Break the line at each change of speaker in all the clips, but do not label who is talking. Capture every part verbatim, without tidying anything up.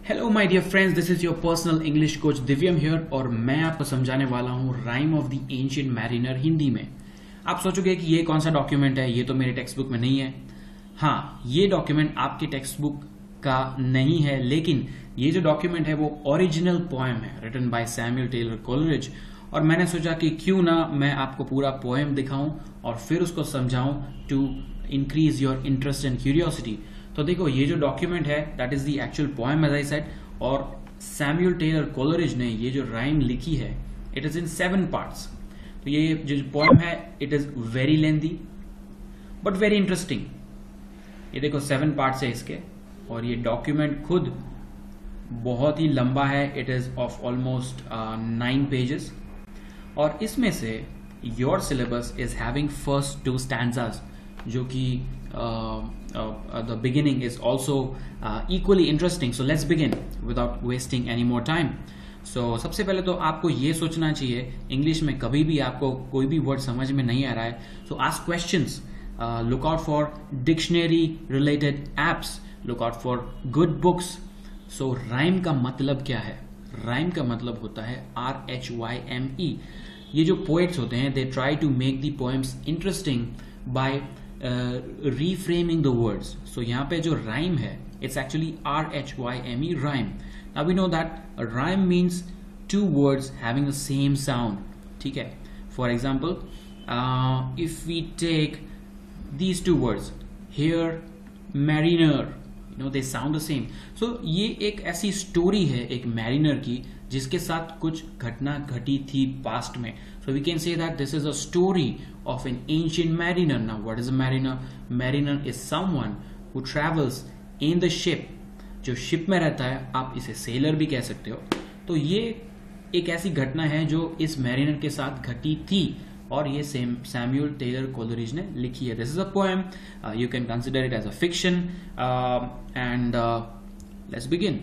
Hello my dear friends, this is your personal English coach Divyam here और मैं आपको समझाने वाला हूँ rime of the ancient mariner Hindi में। आप सोचोगे कि ये कौन सा डॉक्यूमेंट है, ये तो मेरे टेक्स्ट बुक में नहीं है। हाँ, ये डॉक्यूमेंट आपके टेक्स्ट बुक का नहीं है, लेकिन ये जो डॉक्यूमेंट है वो ओरिजिनल पोएम है written by Samuel Taylor Coleridge. और मैंने सोचा कि क्यों ना मैं आपको पूरा पोएम दिखाऊं और फिर उसको समझाऊं to increase your interest and curiosity. तो देखो, ये जो डॉक्यूमेंट है that is the actual poem as I said, और सैमुअल टेलर कोलरिज ने ये जो राइम लिखी है it is in seven parts. तो ये जो पोएम है it is very lengthy but very interesting. ये देखो सेवन पार्ट्स है इसके, और ये डॉक्यूमेंट खुद बहुत ही लंबा है। It is of almost nine pages, और इसमें से your syllabus is having first two stanzas, जो कि the beginning is also equally interesting. So let's begin without wasting any more time. So सबसे पहले तो आपको ये सोचना चाहिए, इंग्लिश में कभी भी आपको कोई भी वर्ड समझ में नहीं आ रहा है, so ask questions, look out for dictionary related apps, look out for good books. So rime का मतलब क्या है? राइम का मतलब होता है R H Y M E. ये जो पोएट्स होते हैं they try to make the poems interesting by reframing the words. So यहाँ पे जो rhyme है it's actually R H Y M E, rhyme. Now we know that a rhyme means two words having the same sound. ठीक है? For example, uh, if we take these two words here, mariner, you know they sound the same. So ये एक ऐसी story है एक mariner की जिसके साथ कुछ घटना घटी थी पास्ट में. So we can say that this is a story of an ancient mariner. Now what is a mariner? Mariner is someone who travels in the ship. जो शिप में रहता है, आप इसे सेलर भी कह सकते हो. तो ये एक ऐसी घटना है जो इस मैरिनर के साथ घटी थी, और ये सेम सैमुअल टेलर कोलरिज ने लिखी है. This is a poem, you can consider it as a fiction, and let's begin.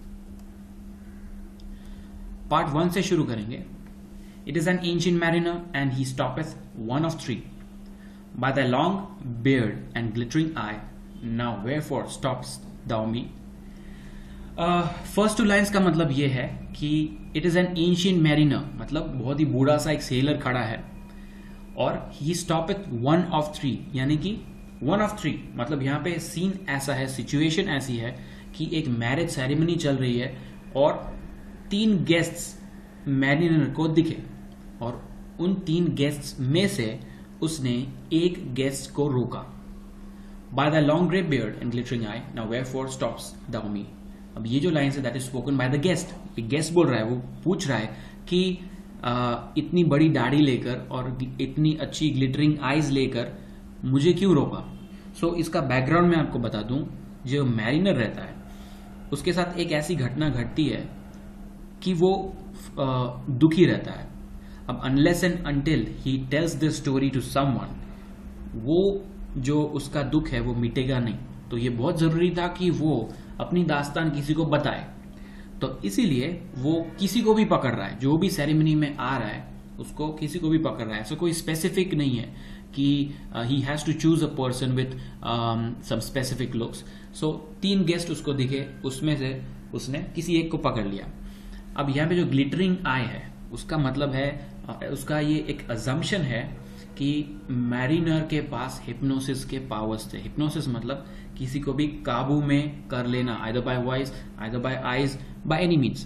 Part one से शुरू करेंगे. It is an ancient mariner, and he stoppeth one of three. By thy long beard and glittering eye, now wherefore stops thou me? First two lines का मतलब ये है कि it is an ancient mariner, मतलब बहुत ही बूढ़ा सा एक सेलर खड़ा है, और he stoppeth one of three, यानी कि वन ऑफ थ्री मतलब यहाँ पे सीन ऐसा है, सिचुएशन ऐसी है कि एक मैरिज सेरेमनी चल रही है और तीन गेस्ट्स मैरिनर को दिखे, और उन तीन गेस्ट्स में से उसने एक गेस्ट को रोका. By the long grey beard and glittering eye, now wherefore stops thou me. अब ये जो लाइन है that is spoken by the guest. एक गेस्ट बोल रहा है, वो पूछ रहा है कि आ, इतनी बड़ी दाढ़ी लेकर और इतनी अच्छी ग्लिटरिंग आईज लेकर मुझे क्यों रोका. सो so, इसका बैकग्राउंड मैं आपको बता दूं. जो मैरिनर रहता है उसके साथ एक ऐसी घटना घटती है कि वो आ, दुखी रहता है. अब unless and until he tells this story to someone, वो जो उसका दुख है वो मिटेगा नहीं. तो ये बहुत जरूरी था कि वो अपनी दास्तान किसी को बताए. तो इसीलिए वो किसी को भी पकड़ रहा है, जो भी सेरेमनी में आ रहा है उसको किसी को भी पकड़ रहा है. ऐसा कोई स्पेसिफिक नहीं है कि he has to choose a person with some specific looks. So तीन गेस्ट उसको दिखे, उसमें से उसने किसी एक को पकड़ लिया. अब यहाँ पे जो ग्लिटरिंग आई है उसका मतलब है, उसका ये एक अजम्पशन है कि मैरिनर के पास हिप्नोसिस के पावर्स थे. हिप्नोसिस मतलब किसी को भी काबू में कर लेना, either by voice, either by eyes, by any means.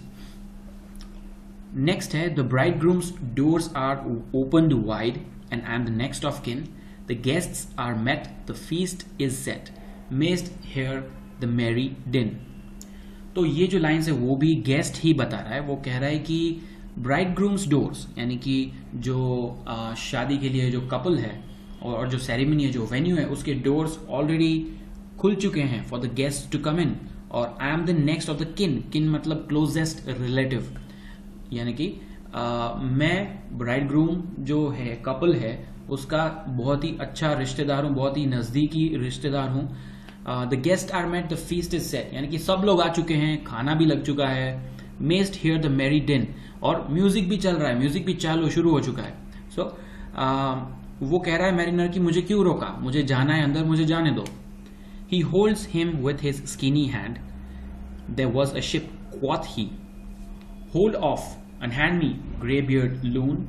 Next है, the bridegroom's doors are opened wide and I am the next of kin. The guests are met, the feast is set, mayst hear the merry din. तो ये जो lines है वो भी guest ही बता रहा है. वो कह रहा है कि ब्राइड ग्रूम्स डोर्स, यानी कि जो आ, शादी के लिए जो कपल है और, और जो सेरेमनी है, जो वेन्यू है, उसके डोर्स ऑलरेडी खुल चुके हैं for the guest to come in. और I am the next of the kin. Kin मतलब क्लोजेस्ट रिलेटिव, यानी कि आ, मैं ब्राइड ग्रूम जो है, कपल है, उसका बहुत ही अच्छा रिश्तेदार हूँ, बहुत ही नजदीकी रिश्तेदार हूँ. The guest are met, the feast is set, यानी कि सब लोग आ चुके हैं, खाना भी लग चुका है. मेस्ट हियर द मैरी डिन, और म्यूजिक भी चल रहा है, म्यूजिक भी चालू शुरू हो चुका है. सो so, uh, वो कह रहा है मैरिनर की मुझे क्यों रोका, मुझे जाना है अंदर, मुझे जाने दो. He holds him with his skinny hand, there was a ship quoth he, hold off unhand me greybeard loon,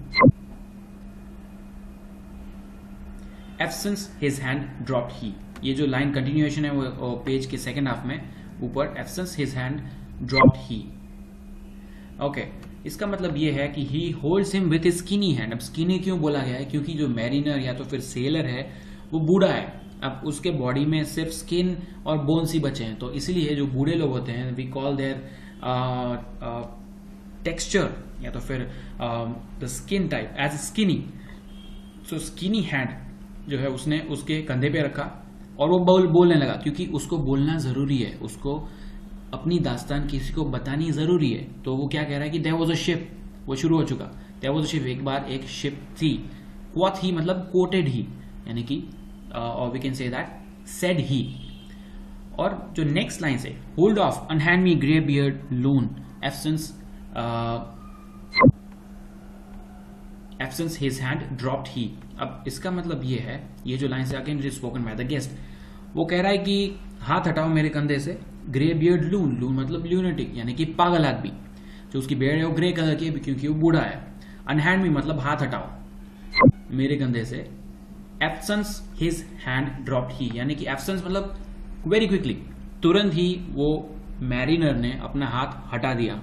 eftsoons his hand dropped he. ये जो लाइन कंटिन्यूएशन है वो पेज के सेकेंड हाफ में ऊपर, eftsoons his hand dropped he. Okay, इसका मतलब ये है कि he holds him with skinny hand. अब स्किनी क्यों बोला गया है? क्योंकि जो मैरिनर या तो फिर सेलर है वो बूढ़ा है, अब उसके बॉडी में सिर्फ स्किन और बोन्स ही बचे हैं, तो इसलिए जो बूढ़े लोग होते हैं वी कॉल देयर टेक्सचर या तो फिर the skin type as skinny. So skinny hand जो है उसने उसके कंधे पे रखा और वो बोल बोलने लगा, क्योंकि उसको बोलना जरूरी है, उसको अपनी दास्तान किसी को बतानी जरूरी है। तो वो क्या कह रहा है कि देयर वाज अ शिप, वो शुरू हो चुका, देयर वाज अ शिप, एक बार एक शिप थी। क्वॉथ ही मतलब कोटेड ही, यानी कि और we can say that said he. और जो नेक्स्ट लाइन से hold off unhand me grey beard loon absence absence his hand dropped he. अब इसका मतलब ये है, ये जो लाइन से again it is spoken by the guest, वो कह रहा है कि हाथ हटाओ मेरे कंधे से। ग्रे बियर्ड लून, लून मतलब ल्यूनेटिक यानी कि पागल आदमी, जो उसकी बियर्ड है वो ग्रे कलर की है क्योंकि वो बूढ़ा है। अनहैंड मी मतलब हाथ हटाओ मेरे कंधे से। Absence his hand dropped he, यानी कि एब्सेंस मतलब वेरी क्विकली, तुरंत ही वो मैरिनर ने अपना हाथ हटा दिया।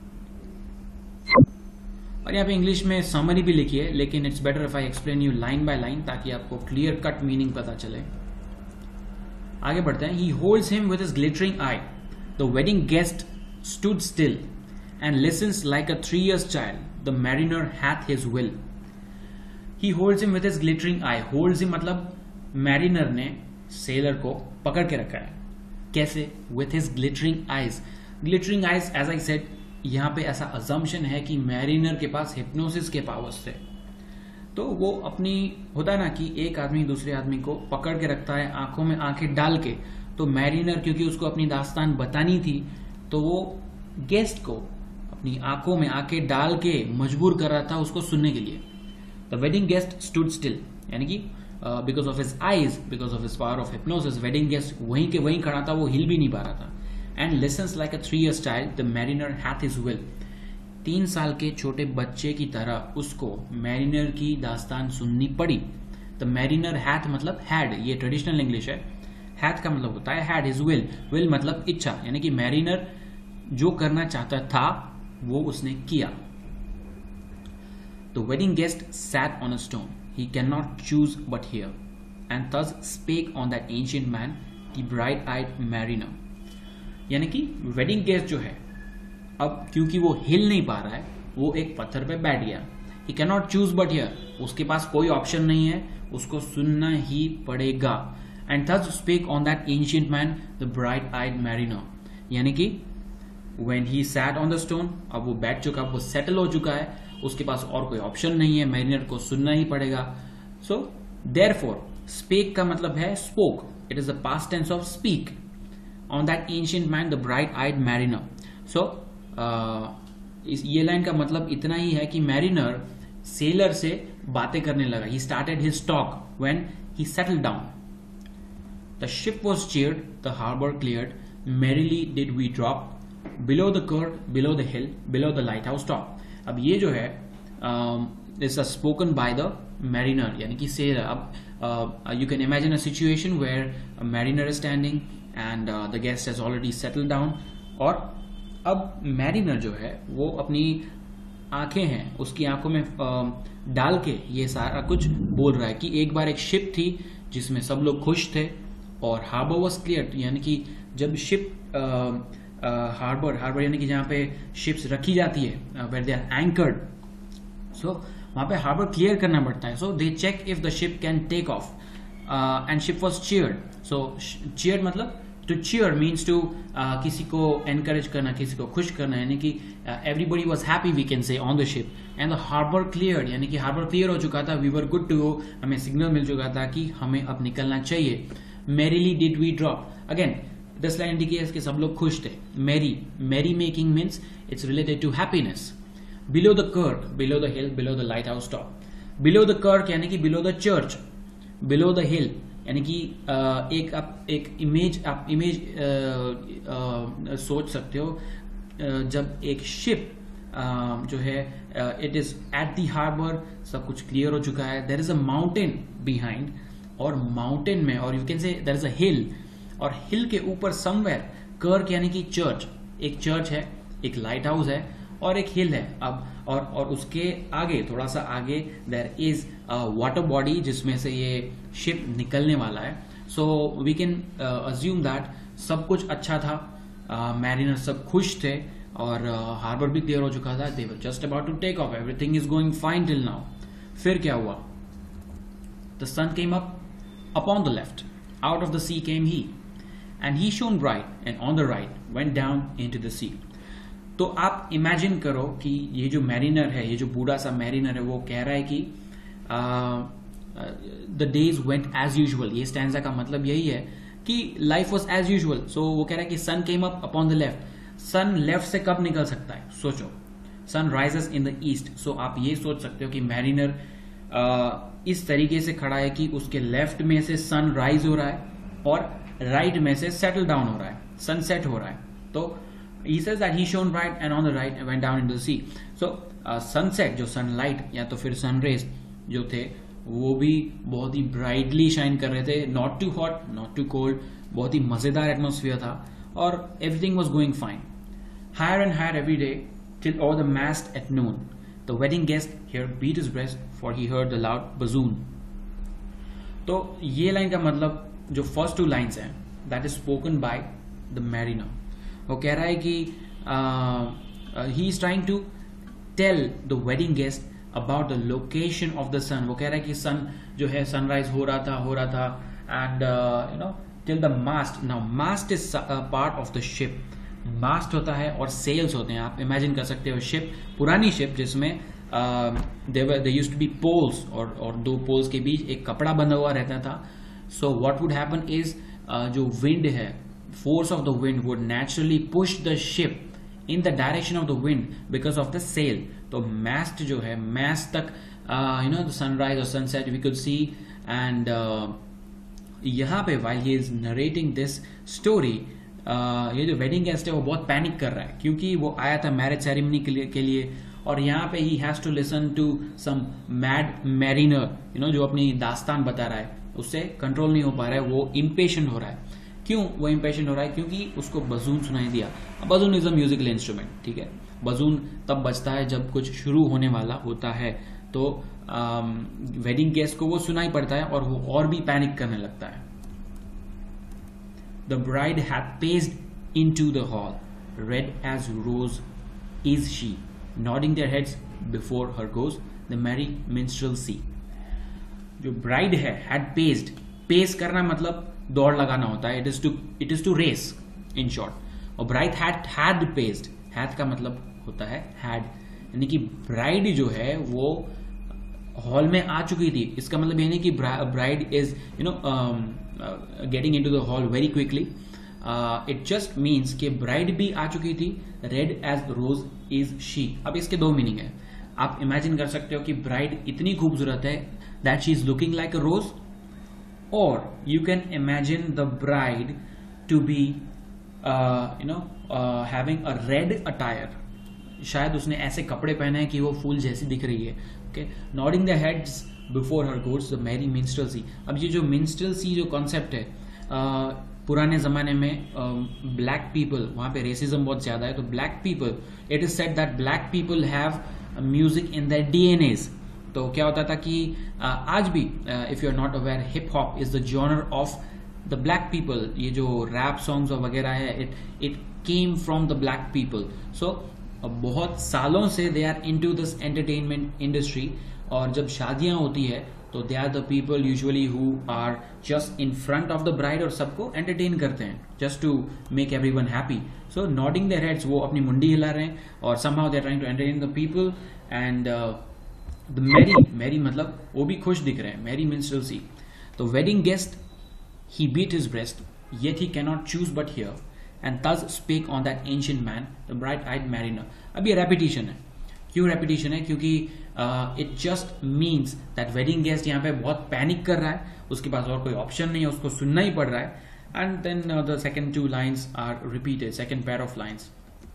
और यहाँ पे इंग्लिश में समरी भी लिखी है, लेकिन it's better if I explain you line by line ताकि आपको क्लियर कट मीनिंग पता चले। आगे बढ़ते हैं। He holds him with his glittering eye, the wedding guest stood still and listens like a three years child, the mariner hath his will. He holds him with his glittering eye, holds him मतलब mariner ने sailor को पकड़ के रखा है। कैसे? With his glittering eyes. Glittering eyes as I said, यहां पे ऐसा अजम्पशन है कि मैरिनर के पास हिप्नोसिस के पावर्स थे, तो वो अपनी होता है ना कि एक आदमी दूसरे आदमी को पकड़ के रखता है आंखों में आंखें डाल के, तो मैरिनर क्योंकि उसको अपनी दास्तान बतानी थी तो वो गेस्ट को अपनी आंखों में आंखें डाल के मजबूर कर रहा था उसको सुनने के लिए। The wedding guest stood still, यानी कि because of his eyes, because of his power of hypnosis, wedding guest वहीं के वहीं खड़ा था, वो हिल भी नहीं पा रहा था। And listens like a three years child, the mariner hath his will. तीन साल के छोटे बच्चे की तरह उसको मैरिनर की दास्तान सुननी पड़ी। द मैरिनर हैथ मतलब हैड, ये ट्रेडिशनल इंग्लिश है। हैथ का मतलब होता है हैड हिज विल, विल मतलब इच्छा, यानी कि मैरिनर जो करना चाहता था वो उसने किया। The wedding guest sat on a stone, he can not choose but hear, and thus spake on that ancient man the bright eyed mariner. यानी कि वेडिंग गेस्ट जो है, अब क्योंकि वो हिल नहीं पा रहा है, वो एक पत्थर पे बैठ गया। He can not choose but hear, उसके पास कोई ऑप्शन नहीं है, उसको सुनना ही पड़ेगा। And thus speak on that ancient man the bright eyed mariner, यानी कि when he sat on the stone, अब वो बैठ चुका, वो सेटल हो चुका है, उसके पास और कोई ऑप्शन नहीं है, मैरिनर को सुनना ही पड़ेगा। सो देयरफॉर स्पीक का मतलब है spoke, it is the past tense of speak on that ancient man the bright eyed mariner. So इस ये लाइन का मतलब इतना ही है कि मैरिनर सेलर से बातें करने लगा। He started his talk when he settled down. The ship was cheered, the harbour cleared, merrily did we drop below the curve, below the hill, below the lighthouse top। अब ये जो है is spoken by the mariner, यानी कि sailor. अब you can imagine a situation where mariner is standing and the guest has already settled down, और अब mariner जो है वो अपनी आंखें हैं उसकी आंखों में uh, डाल के ये सारा कुछ बोल रहा है कि एक बार एक शिप थी जिसमें सब लोग खुश थे और हार्बर वॉज क्लियर, यानी कि जब शिप हार्बर हार्बर यानी कि जहां पे शिप्स रखी जाती है, where they are anchored, so वहां पे हार्बर क्लियर करना पड़ता है। So they check if the ship can take off and ship was cheered. So cheered मतलब टू चीयर मीन्स टू किसी को एनकरेज करना, किसी को खुश करना, यानी कि everybody was happy we can say on the ship. And the harbour clear, यानी कि हार्बर क्लियर हो चुका था, we were good to go, हमें सिग्नल मिल चुका था कि हमें अब निकलना चाहिए। merrily did we drop, again this line indicates कि सब लोग खुश थे। merry, merry making means it's related to happiness। below the kirk, below the hill, below the lighthouse top। below the kirk यानी कि below the church, below the hill यानी कि एक आप एक इमेज आप इमेज सोच सकते हो, जब एक शिप जो है it is at the harbour, सब कुछ क्लियर हो चुका है, there is a mountain behind, और माउंटेन में, और you can say there is a hill, और हिल के ऊपर समवेयर कर्क यानी कि चर्च, एक चर्च है, एक लाइट हाउस है और एक हिल है। अब और और उसके आगे, थोड़ा सा आगे, there is a water body जिसमें से ये शिप निकलने वाला है। So we can assume that सब कुछ अच्छा था, मैरिनर uh, सब खुश थे, और हार्बर uh, भी क्लियर हो चुका था। They were just about to take off, everything is going fine till now. फिर क्या हुआ? The sun came up upon the left, out of the sea came he, and he shone bright, and on the right went down into the sea. तो आप imagine करो कि ये जो mariner है, ये जो बूढ़ा सा मैरिनर है, वो कह रहा है कि the days went as usual. ये स्टैंजा का मतलब यही है कि life was as usual. So वो कह रहा है कि sun came up upon the left. Sun left से कब निकल सकता है? सोचो, sun rises in the east. So आप ये सोच सकते हो कि मैरिनर uh, इस तरीके से खड़ा है कि उसके लेफ्ट में से सन राइज हो रहा है और राइट में से सेटल डाउन हो रहा है, सनसेट हो रहा है। तो he says that he shone bright and on the right and went down into the sea. So uh, sunset, जो sunlight या तो फिर sun rays जो थे, वो भी बहुत ही brightly shine कर रहे थे, not too hot, not too cold, बहुत ही मजेदार atmosphere था, और everything was going fine. Higher and higher every day till over the mast at noon. The wedding guest here beat his breast, for he heard the loud bassoon. तो ये line का मतलब, जो first two lines हैं, that is spoken by the mariner. वो कह रहा है कि he is trying to tell the wedding guest about the location of the sun. वो कह रहा है कि सन जो है सनराइज हो रहा था हो रहा था and you know till the mast. Now mast is part of the ship. Mast होता है और सेल्स होते हैं। आप इमेजिन कर सकते हो शिप, पुरानी शिप जिसमें they used to be poles, और और दो पोल्स के बीच एक कपड़ा बंधा हुआ रहता था। So what would happen is, जो विंड है, force of the wind would naturally push the ship in the direction of the wind because of the sail. तो mast जो है, mast तक uh, you know the sunrise or sunset we could see, and uh, यहाँ पे while he is narrating this story, uh, ये जो wedding guest है वो बहुत पैनिक कर रहा है, क्योंकि वो आया था मैरिज सेरेमनी के लिए के लिए और यहाँ पे he has to listen to some mad mariner, you know, जो अपनी दास्तान बता रहा है, उससे कंट्रोल नहीं हो पा रहा है, वो impatient हो रहा है। क्यों वो इम्पेशेंट हो रहा है? क्योंकि उसको बजून सुनाई दिया। Bassoon is a musical instrument, ठीक है। बजून तब बजता है जब कुछ शुरू होने वाला होता है, तो वेडिंग गेस्ट को वो सुनाई पड़ता है और वो और भी पैनिक करने लगता है। The bride had paced into the hall, red as rose is she, nodding their heads before her goes the merry minstrelsy. जो ब्राइड है, हैड पेस्ड, पेस करना मतलब दौड़ लगाना होता है, it is to it is to race in short. और bride had had paced, had का मतलब होता है हैड, यानी कि ब्राइड जो है वो हॉल में आ चुकी थी। इसका मतलब ये नहीं कि bride is you know getting into the hall very quickly, it just means कि ब्राइड भी आ चुकी थी, red as rose is she. अब इसके दो मीनिंग है। आप इमेजिन कर सकते हो कि ब्राइड इतनी खूबसूरत है that she is looking like a rose, or you can imagine the bride to be uh, you know uh, having a red attire. शायद उसने ऐसे कपड़े पहने हैं कि वो फूल जैसी दिख रही है। okay? Nodding their heads before her goes the merry minstrelsy. अब ये जो minstrelsy जो कॉन्सेप्ट है, uh, पुराने जमाने में ब्लैक पीपल, वहां पे रेसिज्म बहुत ज्यादा है, तो black people, it is said that black people have music in their DNAs. तो क्या होता था कि आज भी, if you are not aware, hip hop is the genre of the black people. ये जो रैप सॉन्ग्स वगैरह है, it it came from the black people. So बहुत सालों से they are into this entertainment industry, और जब शादियां होती है तो they are the people usually who are just in front of the bride और सबको एंटरटेन करते हैं, just to make everyone happy. So nodding their heads, वो अपनी मुंडी हिला रहे हैं और somehow they are trying to entertain the people. And the merry, merry मतलब वो भी खुश दिख रहे हैं, मैरी मिन्स्ट्रेल्सी। तो wedding guest he beat his breast, yet he cannot choose but hear, and thus spake on that ancient man, the bright-eyed mariner. अब ये रेपिटेशन है, क्यों रेपिटेशन है? क्योंकि it just means that wedding guest यहाँ पे बहुत पैनिक कर रहा है, उसके पास और कोई ऑप्शन नहीं है, उसको सुनना ही पड़ रहा है. And then the second two lines are repeated, second pair of lines.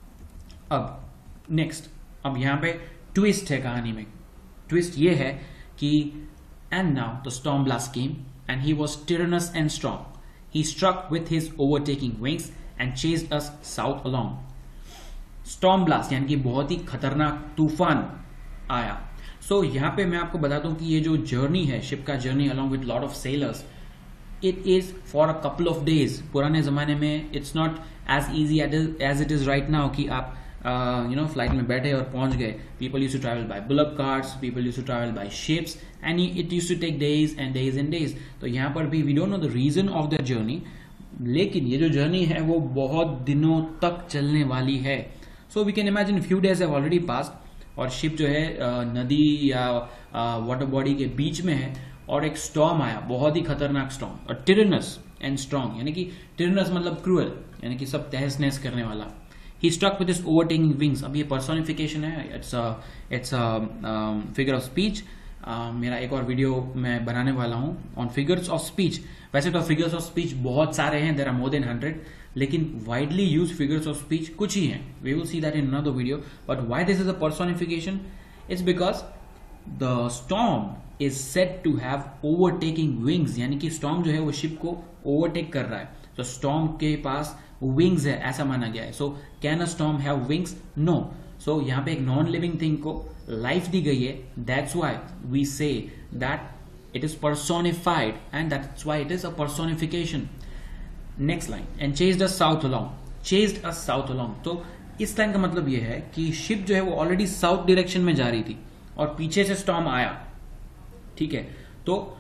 अब नेक्स्ट, अब यहाँ पे ट्विस्ट है कहानी में. ट्विस्ट ये है कि and now the storm blast came and he was tyrannous and strong. He struck with his overtaking wings and chased us south along. Storm blast यानी कि बहुत ही खतरनाक तूफान आया. सो so, यहाँ पे मैं आपको बता दूं कि ये जो जर्नी है, शिप का journey along with lot of sailors, it is for a couple of days. पुराने जमाने में it's not as easy as it is right now कि आप यू नो फ्लाइट में बैठे और पहुंच गए. People use to travel by bullock carts, people use to travel by ships and it use to take days and days and days. तो यहाँ पर भी we don't know the reason of the journey, लेकिन ये जो journey है वो बहुत दिनों तक चलने वाली है. So we can imagine few days have already passed और शिप जो है uh, नदी या वाटर uh, बॉडी के बीच में है और एक स्टॉर्म आया, बहुत ही खतरनाक स्टॉर्म. और टिरनस एंड स्ट्रॉन्ग यानी कि टिरनस मतलब क्रूअल, यानी कि सब तहस नहस करने वाला. He struck with his overtaking wings. अब ये personification है, it's a it's a um, figure of speech. uh, मेरा एक और वीडियो मैं बनाने वाला हूँ on figures of speech. वैसे तो figures of speech बहुत सारे हैं, there are more than hundred, लेकिन widely used figures of speech कुछ ही हैं. We will see that in another video. But why this is a personification? It's because the storm is said to have overtaking wings. यानी कि storm जो है वो ship को overtake कर रहा है. तो storm के पास विंग्स है ऐसा माना गया है. So can a storm have wings? No. So यहाँ पे एक नॉन लिविंग थिंग को लाइफ दी गई है. That's why we say that it is personified and that's why it is a personification. Next line, and chased us south along. Chased us south along, तो इस line का मतलब यह है कि शिप जो है वो ऑलरेडी साउथ डायरेक्शन में जा रही थी और पीछे से स्टॉर्म आया. ठीक है, तो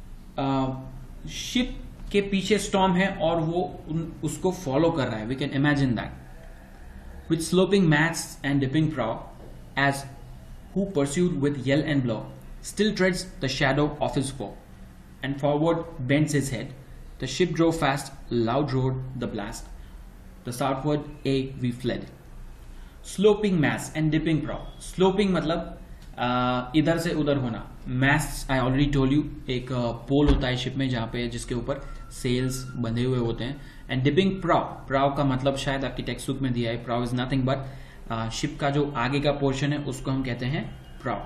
शिप के पीछे स्टॉर्म है और वो उसको फॉलो कर रहा है. We can imagine that with sloping masts and dipping prow as who pursued with yell and blow still treads the shadow of his foe and forward bends his head. The ship drove fast, loud roared the blast. The southward a we fled. Sloping masts and dipping prow. Sloping मतलब uh, इधर से उधर होना. Masts I already told you, एक पोल uh, होता है ship में जहाँ पे जिसके ऊपर सेल्स बंधे हुए होते हैं. एंड डिपिंग प्राव, प्राव का मतलब शायद आपकी टेक्स्ट बुक में दिया है. Prow is nothing but ship का जो आगे का पोर्शन है उसको हम कहते हैं प्राव.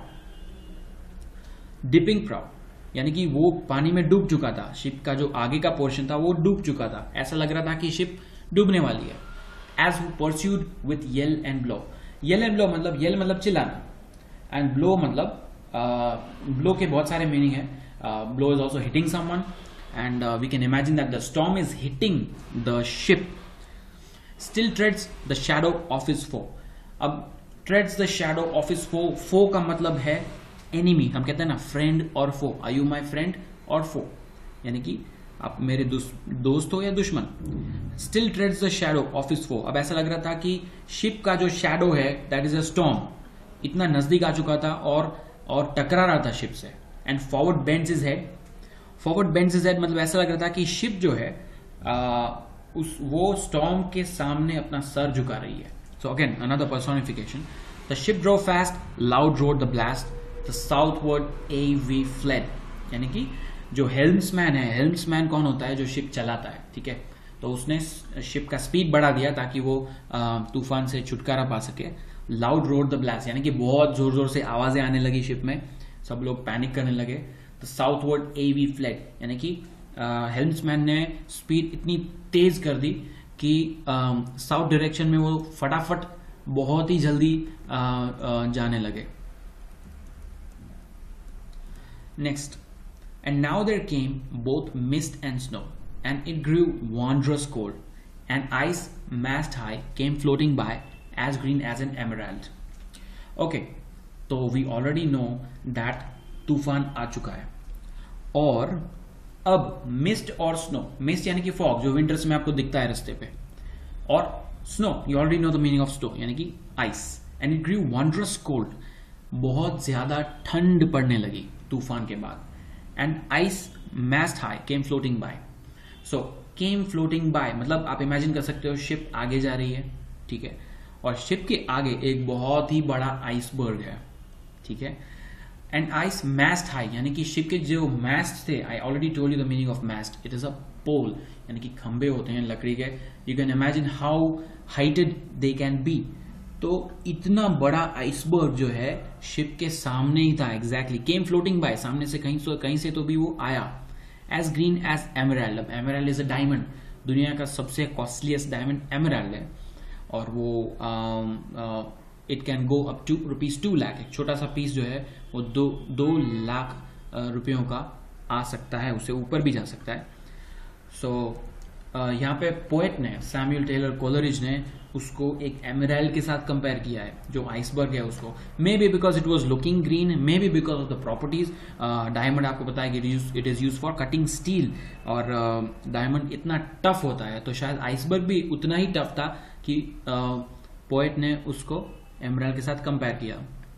डिपिंग प्राव यानी कि वो पानी में डूब चुका था. शिप का जो आगे का पोर्शन था वो डूब चुका था, ऐसा लग रहा था कि शिप डूबने वाली है. As who pursued with yell and blow. Yell and blow मतलब येल मतलब चिल्लाना एंड ब्लो मतलब ब्लो uh, के बहुत सारे मीनिंग है. Blow is also hitting someone and uh, we can imagine that the storm is hitting the ship. Still treads the shadow of his foe. अब treads the shadow of his foe. foe का मतलब है enemy. हम कहते हैं ना friend और foe. Are you my friend or foe? यानी कि आप मेरे दोस्त हो या दुश्मन. Still treads the shadow of his foe. अब ऐसा लग रहा था कि शिप का जो shadow है that is a storm इतना नजदीक आ चुका था और और टकरा रहा था शिप से. And forward bends his head. Forward bends his head मतलब ऐसा लग रहा था कि शिप जो है आ, उस वो स्टॉर्म के सामने अपना सर झुका रही है. So again another personification. The ship drew fast, loud roared the blast, the southward aye we fled. यानी कि जो हेल्म्समैन है, हेल्म्समैन कौन होता है? जो शिप चलाता है. ठीक है, तो उसने शिप का स्पीड बढ़ा दिया ताकि वो तूफान से छुटकारा पा सके. लाउड रोड द ब्लास्ट यानी कि बहुत जोर जोर से आवाजें आने लगी शिप में, सब लोग पैनिक करने लगे. The southward A V fled यानी कि हेल्म्समैन ने स्पीड इतनी तेज कर दी कि साउथ uh, डायरेक्शन में वो फटाफट बहुत ही जल्दी uh, uh, जाने लगे. Next, and now there came both mist and snow and it grew wondrous cold and ice mast high came floating by as green as an emerald. Okay, तो we already know that तूफान आ चुका है और अब mist और snow. Mist यानी कि fog जो विंटर्स में आपको दिखता है रास्ते पे, और snow you already know the meaning of snow यानी कि ice. And it grew wondrous cold. बहुत ज्यादा ठंड पड़ने लगी तूफान के बाद. And ice mast high came floating by. So came floating by मतलब आप इमेजिन कर सकते हो शिप आगे जा रही है. ठीक है, और शिप के आगे एक बहुत ही बड़ा आइसबर्ग है, ठीक है। एंड आइस मैस्ट हाई, यानी कि शिप के जो मैस्ट थे, I already told you the meaning of mast, it is a pole, यानी कि खंबे होते हैं लकड़ी के। You can imagine how heighted they can be. तो इतना बड़ा आइसबर्ग जो है शिप के सामने ही था, एग्जैक्टली केम फ्लोटिंग बाय, सामने से कहीं से कहीं से तो भी वो आया। एज ग्रीन एज एमराल्ड, अब एमराल्ड इज अ डायमंड, दुनिया का सबसे कॉस्टलीस्ट डायमंड एमराल्ड है, और वो it can go up to rupees two lakh, एक छोटा सा पीस जो है वो दो दो लाख रुपयों का आ सकता है, उससे ऊपर भी जा सकता है। सो so, यहाँ पे पोएट ने, सैमुअल टेलर कोलरिज ने उसको एक एमराल्ड के साथ कंपेयर किया है, जो आइसबर्ग है उसको। May be because it was looking green, may be because of the properties. Diamond आपको पता है कि it is use for cutting steel, और डायमंड uh, इतना टफ होता है, तो शायद आइसबर्ग भी उतना ही टफ था कि पोएट uh, ने उसको एमराल्ड के साथ कंपेयर किया।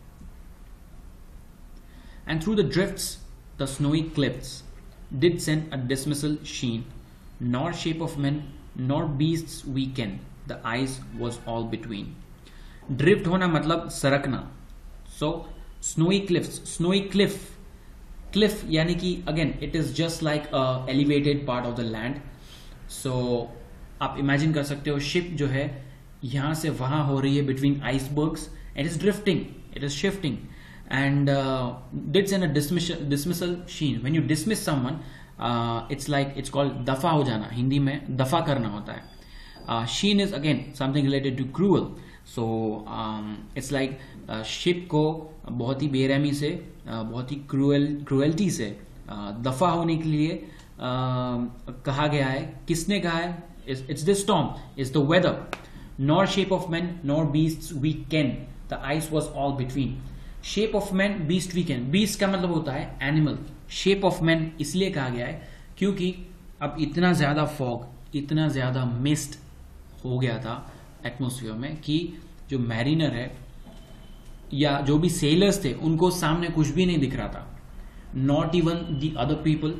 And through the drifts the snowy cliffs did send a dismissal sheen, nor shape of man nor beasts we ken, the ice was all between. Drift होना मतलब सरकना। So snowy cliffs, snowy cliff, cliff यानी कि again it is just like a elevated part of the land. So आप imagine कर सकते हो ship जो है यहां से वहां हो रही है between icebergs, it is drifting, it is shifting, and did send a dismissal sheen. When you dismiss someone, it's like it's called दफा हो जाना, हिंदी में दफा करना होता है। Uh, sheen is again something related to cruel, so um, it's like uh, ship को बहुत ही बेरहमी से, uh, बहुत ही क्रूएल क्रूएल्टी से uh, दफा होने के लिए uh, कहा गया है। किसने कहा है? It's the storm, it's the weather. Nor shape of man, nor beasts we can. The ice was all between. Shape of man, beast we can. Beast का मतलब होता है animal. Shape of man इसलिए कहा गया है क्योंकि अब इतना ज्यादा fog, इतना ज्यादा mist हो गया था एटमॉस्फेयर में कि जो मैरिनर है या जो भी सेलर्स थे उनको सामने कुछ भी नहीं दिख रहा था। Not even the other people,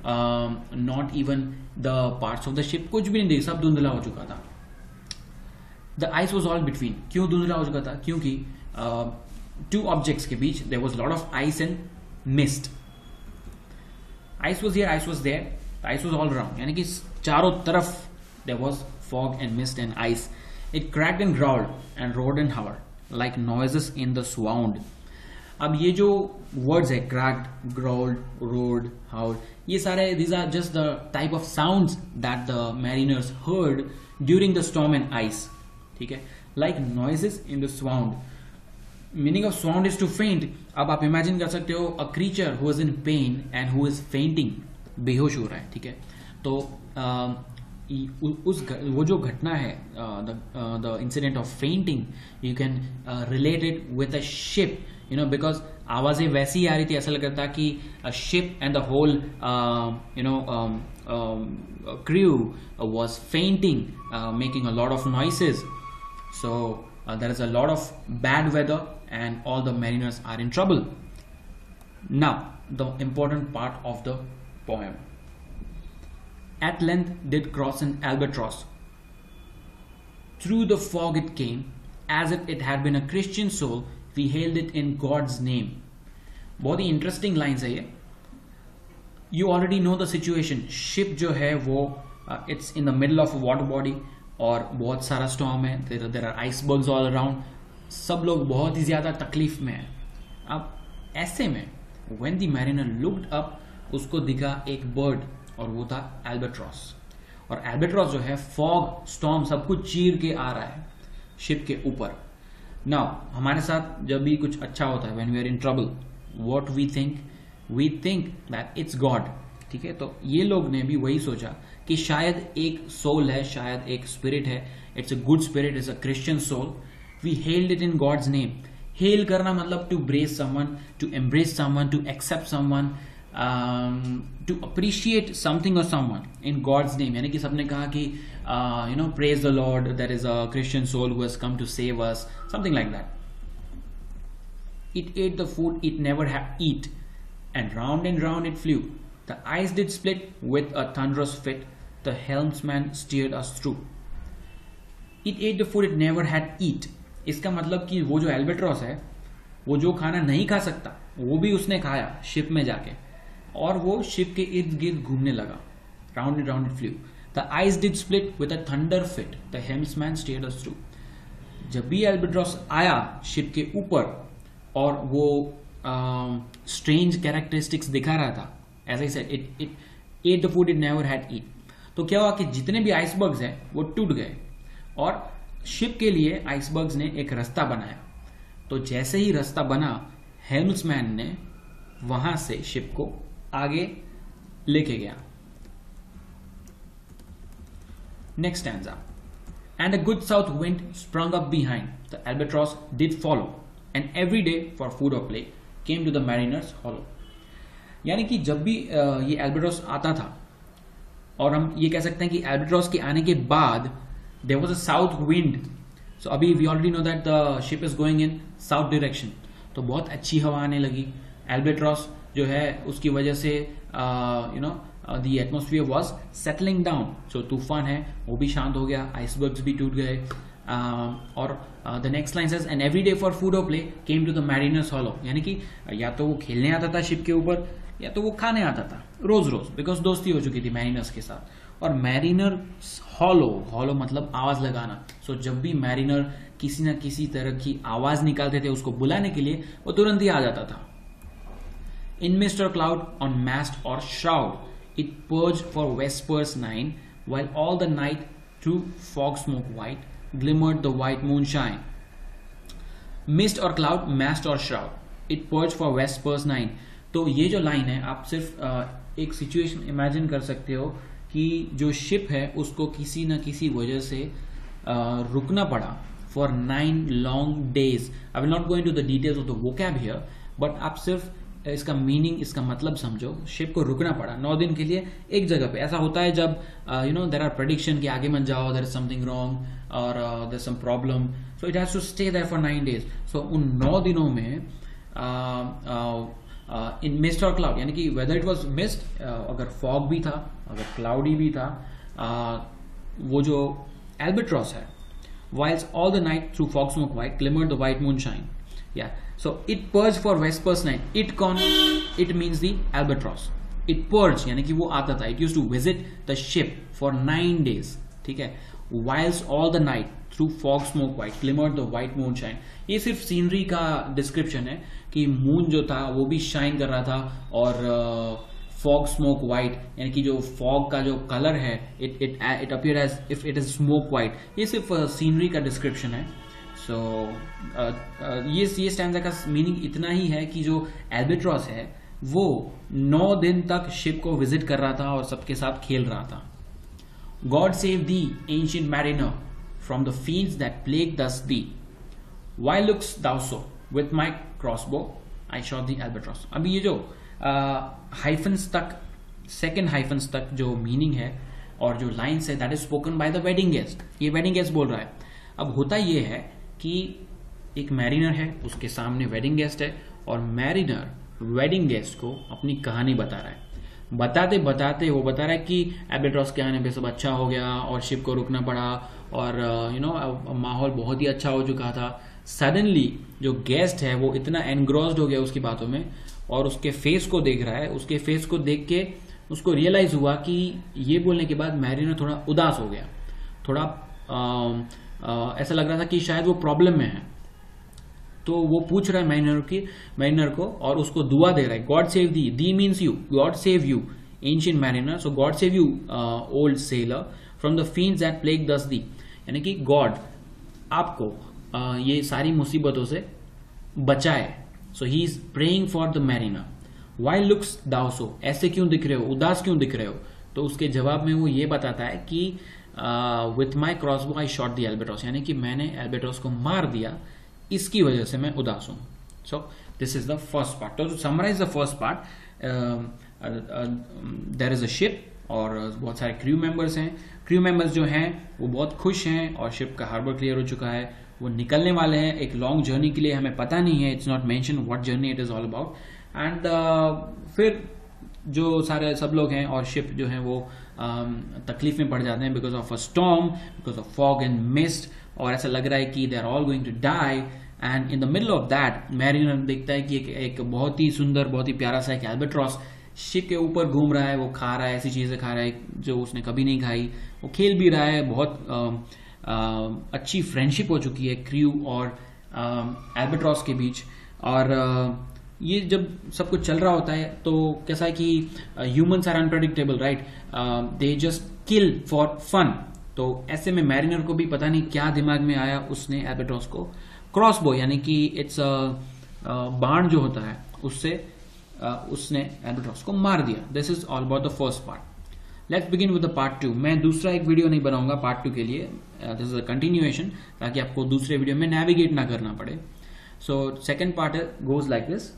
not even the parts of the ship, कुछ भी नहीं दिख, सब धुंधला हो चुका था। The ice was all between, क्यों धुंधला हो चुका था? क्योंकि टू uh, ऑब्जेक्ट्स के बीच there was lot of ice and mist. Ice was here, ice was there, ice was all around, यानी कि चारों तरफ there was fog and mist and ice. It cracked and growled and roared and howled like noises in the swound. अब ये जो words है cracked, growled, roared, howled, ये सारे these are just the type of sounds that the mariners heard during the storm and ice. ठीक है, like noises in the swound. Meaning of swound is to faint. अब आप imagine कर सकते हो a creature who is in pain and who is fainting, बेहोश हो रहा है, ठीक है। तो uh, उस वो जो घटना है, the incident of fainting, you can relate it with a ship, you know, because आवाजें वैसी आ रही थी, ऐसा लग रहा था कि ship and the whole you know crew was fainting, making a lot of noises. So there is a lot of bad weather and all the mariners are in trouble. Now the important part of the poem. At length did cross an albatross. Through the fog it came, as if it had been a Christian soul. We hailed it in God's name. बहुत ही interesting lines है ये. You already know the situation. Ship जो है वो uh, it's in the middle of a water body और बहुत सारा storm है. There, there are icebergs all around. सब लोग बहुत ही ज्यादा तकलीफ में हैं. अब ऐसे में when the mariner looked up, उसको दिखा एक bird, और वो था एल्बाट्रॉस। और एल्बाट्रॉस जो है फॉग, स्टॉर्म सब कुछ चीर के आ रहा है शिप के ऊपर। नाउ हमारे साथ जब भी कुछ अच्छा होता है, when we are in trouble, what we think, we think that it's God, ठीक है। तो ये लोग ने भी वही सोचा कि शायद एक सोल है, शायद एक स्पिरिट है, it's a good spirit, it's a Christian soul. We hailed it in God's name. Hail करना मतलब to brace someone, to embrace someone, to accept someone, Um, to appreciate something or someone in God's name. यानी कि सबने कहा कि uh, you know, praise the Lord, there is a Christian soul who has come to save us, something like that. It ate the food it never had eat, and round and round it flew. The ice did split with a thunderous fit. The helmsman steered us through. It ate the food it never had eat. इसका मतलब कि वो जो albatross है वो जो खाना नहीं खा सकता वो भी उसने खाया शिप में जाके, और वो शिप के इर्द गिर्द घूमने लगा। Round and round it flew, the ice did split with a thunder fit, the helmsman steered us through. जब भी एल्बेट्रॉस आया शिप के ऊपर और वो स्ट्रेंज uh, कैरेक्टरिस्टिक्स दिखा रहा था, as I said it it ate the food it never had eat. तो क्या हुआ कि जितने भी आइसबर्ग्स हैं वो टूट गए और शिप के लिए आइसबर्ग्स ने एक रास्ता बनाया। तो जैसे ही रास्ता बना हेल्म्समैन ने वहां से शिप को आगे लेके गया। Next stanza, and a good south wind sprung up behind, the albatross did follow, and every day for food or play came to the mariner's hollow। यानी कि जब भी ये एल्बेट्रॉस आता था, और हम ये कह सकते हैं कि एल्बेट्रॉस के आने के बाद there was a south wind, so अभी we already know that the ship is going in south direction, तो बहुत अच्छी हवा आने लगी। एल्बेट्रॉस जो है उसकी वजह से you know the atmosphere was settling down, so तूफान है वो भी शांत हो गया, आइसबर्ग्स भी टूट गए। uh, और the next line says and every day for food or play came to the mariners hollo, यानी कि या तो वो खेलने आता था शिप के ऊपर या तो वो खाने आता था रोज रोज, बिकॉज दोस्ती हो चुकी थी मैरिनर्स के साथ। और मैरिनर हॉलो, हॉलो मतलब आवाज लगाना, सो so, जब भी मैरिनर किसी ना किसी तरह की आवाज निकालते थे उसको बुलाने के लिए, वो तुरंत ही आ जाता था। In mist or cloud on mast or shroud it purged for vespers nine, while all the night through fog smoke white glimmered the white moonshine। Mist और cloud, mast और shroud, it purged for vespers nine। तो ये जो line है आप सिर्फ आ, एक situation imagine कर सकते हो कि जो शिप है उसको किसी न किसी वजह से आ, रुकना पड़ा for nine long days. I will not go into the details of the vocab here, but आप सिर्फ इसका मीनिंग, इसका मतलब समझो। शिप को रुकना पड़ा नौ दिन के लिए एक जगह पे। ऐसा होता है जब you know there are prediction कि आगे मत जाओ, देयर इज समथिंग रॉन्ग और there is some problem, so it has to stay there for nine days. So उन नौ दिनों में इन मिस्ट और क्लाउड, यानी कि वेदर इट वाज मिस्ट, अगर फॉग भी था, अगर क्लाउडी भी था, uh, वो जो एल्बेट्रॉस है, whilst all the night through fog smoke white glimmered the white moonshine। Yeah, so it purged for vespers nine, it con it means the albatross, it purged यानी कि वो आता था, it used to visit the ship for nine days, ठीक है, whilst all the night through fog smoke white glimmered the white moonshine। ये सिर्फ scenery का डिस्क्रिप्शन है कि मून जो था वो भी शाइन कर रहा था, और फॉग स्मोक व्हाइट यानी कि जो फॉग का जो कलर है it it it appear as if it is smoke white. ये सिर्फ सीनरी का डिस्क्रिप्शन है। सो so, uh, uh, ये ये स्टैंजा का मीनिंग इतना ही है कि जो एल्बेट्रॉस है वो नौ दिन तक शिप को विजिट कर रहा था और सबके साथ खेल रहा था। God save thee ancient mariner from the fields that plague thus thee, why looks thou so with my crossbow I shot the albatross. अभी ये जो हाइफन्स uh, तक, सेकेंड हाइफन्स तक जो मीनिंग है और जो लाइन्स है that is spoken by the wedding guest, ये वेडिंग गेस्ट बोल रहा है। अब होता ये है कि एक मैरिनर है, उसके सामने वेडिंग गेस्ट है, और मैरिनर वेडिंग गेस्ट को अपनी कहानी बता रहा है। बताते बताते वो बता रहा है कि एल्बेट्रॉस के आने पे सब अच्छा हो गया और शिप को रुकना पड़ा, और यू नो माहौल बहुत ही अच्छा हो चुका था। सडनली जो गेस्ट है वो इतना एनग्रॉस्ड हो गया उसकी बातों में, और उसके फेस को देख रहा है। उसके फेस को देख के उसको रियलाइज हुआ कि ये बोलने के बाद मैरिनर थोड़ा उदास हो गया, थोड़ा आ, आ, ऐसा लग रहा था कि शायद वो प्रॉब्लम में है। तो वो पूछ रहा है मैरिनर की मैरिनर को और उसको दुआ दे रहा है। God save thee, thee means you, God save you ancient mariner, so God save you old sailor from the fields that plague thus thee, यानी कि गॉड आपको uh, ये सारी मुसीबतों से बचाए। So he is praying for the mariner. Why looks thou so, ऐसे क्यों दिख रहे हो, उदास क्यों दिख रहे हो? तो उसके जवाब में वो ये बताता है कि with my crossbow I shot the albatross, यानी कि मैंने एल्बेट्रॉस को मार दिया, इसकी वजह से मैं उदास हूं। So this is the first part. To summarise the first part, there is a ship और बहुत सारे क्रू मेंबर्स हैं। क्रू मेंबर्स जो हैं वो बहुत खुश हैं और शिप का हार्बर क्लियर हो चुका है, वो निकलने वाले हैं एक लॉन्ग जर्नी के लिए। हमें पता नहीं है, it's not mention what journey it is all about. And फिर जो सारे सब लोग हैं और शिप जो है वो तकलीफ में पड़ जाते हैं because of a storm, because of fog and mist, और ऐसा लग रहा है कि they are all going to die. And in the middle of that mariner देखता है कि एक, एक बहुत ही सुंदर, बहुत ही प्यारा सा एक एल्बाट्रॉस शिप के ऊपर घूम रहा है, वो खा रहा है, ऐसी चीजें खा रहा है जो उसने कभी नहीं खाई, वो खेल भी रहा है, बहुत आ, आ, अच्छी फ्रेंडशिप हो चुकी है क्रू और एल्बाट्रॉस के बीच। और आ, ये जब सब कुछ चल रहा होता है तो कैसा है कि humans are unpredictable, right, they just kill for fun. तो ऐसे में मैरिनर को भी पता नहीं क्या दिमाग में आया, उसने एल्बाट्रॉस को क्रॉसबो यानी कि इट्स बाण जो होता है उससे uh, उसने एल्बाट्रॉस को मार दिया। This is all about the first part. Let's begin with the part two. मैं दूसरा एक वीडियो नहीं बनाऊंगा पार्ट टू के लिए, दिस इज अ कंटिन्यूएशन, ताकि आपको दूसरे वीडियो में नेविगेट ना करना पड़े। So second part goes like this.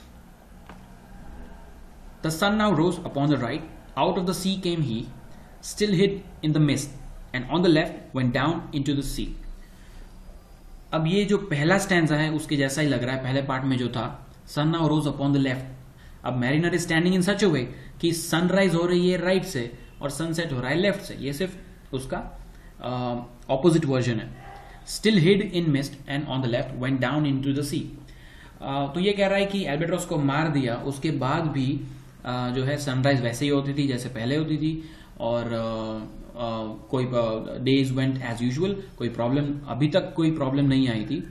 The sun now rose upon the right, out of the sea came he, still hid in the mist, and on the left went down into the sea. अब ये जो पहला stanza है उसके जैसा ही लग रहा है पहले पार्ट में जो था, sun now rose upon the left। अब mariner is standing in such a way कि सनराइज हो रही है राइट से और सनसेट हो रहा है लेफ्ट से, ये सिर्फ उसका ऑपोजिट uh, वर्जन है। Still hid in mist and on the left went down into the sea. तो ये कह रहा है कि एल्बाट्रॉस को मार दिया, उसके बाद भी Uh, जो है सनराइज वैसे ही होती थी जैसे पहले होती थी, और uh, uh, कोई डेज वेंट एज यूजुअल, कोई प्रॉब्लम अभी तक कोई प्रॉब्लम नहीं आई थी।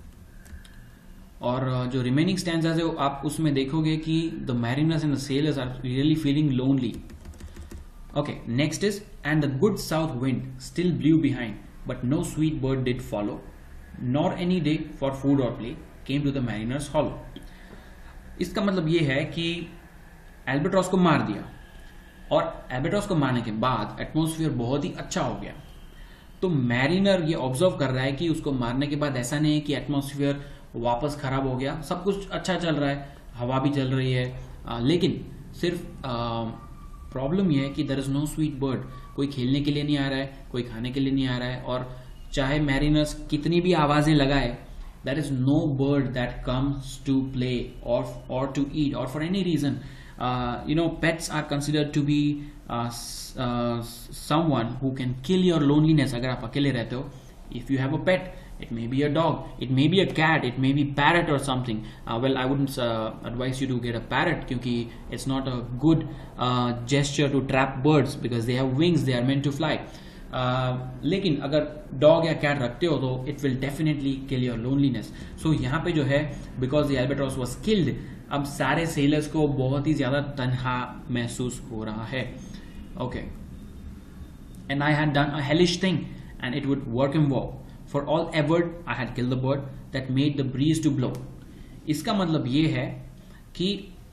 और uh, जो रिमेनिंग स्टैंजास है आप उसमें देखोगे कि the mariners and the sailors are really feeling lonely. Okay, next is and the good south wind still blew behind but no sweet bird did follow nor any day for food or play came to the mariners hollo. इसका मतलब ये है कि albatross को मार दिया और albatross को मारने के बाद एटमॉस्फेयर बहुत ही अच्छा हो गया। तो मैरिनर ये ऑब्जर्व कर रहा है कि उसको मारने के बाद ऐसा नहीं है कि एटमॉस्फेयर वापस खराब हो गया, सब कुछ अच्छा चल रहा है, हवा भी चल रही है, आ, लेकिन सिर्फ प्रॉब्लम यह है कि there is no sweet bird, कोई खेलने के लिए नहीं आ रहा है, कोई खाने के लिए नहीं आ रहा है, और चाहे मैरिनर्स कितनी भी आवाजें लगाए, there is no bird that comes to play or or to eat or for any reason. Uh, you know, pets are considered to be uh, uh, someone who can kill your loneliness. अगर आप अकेले रहते हो, if you have a pet, it may be a dog, it may be a cat, it may be parrot or something. Uh, well, I wouldn't uh, advise you to get a parrot क्योंकि it's not a good uh, gesture to trap birds because they have wings, they are meant to fly. Uh, लेकिन अगर dog या cat रखते हो तो it will definitely kill your loneliness. So यहाँ पे जो है because the albatross was killed, अब सारे सेलर्स को बहुत ही ज्यादा तन्हा महसूस हो रहा है। Okay, and I had done a hellish thing and it would work in woe for all averred I had killed the bird that made the breeze to blow. इसका मतलब ये है कि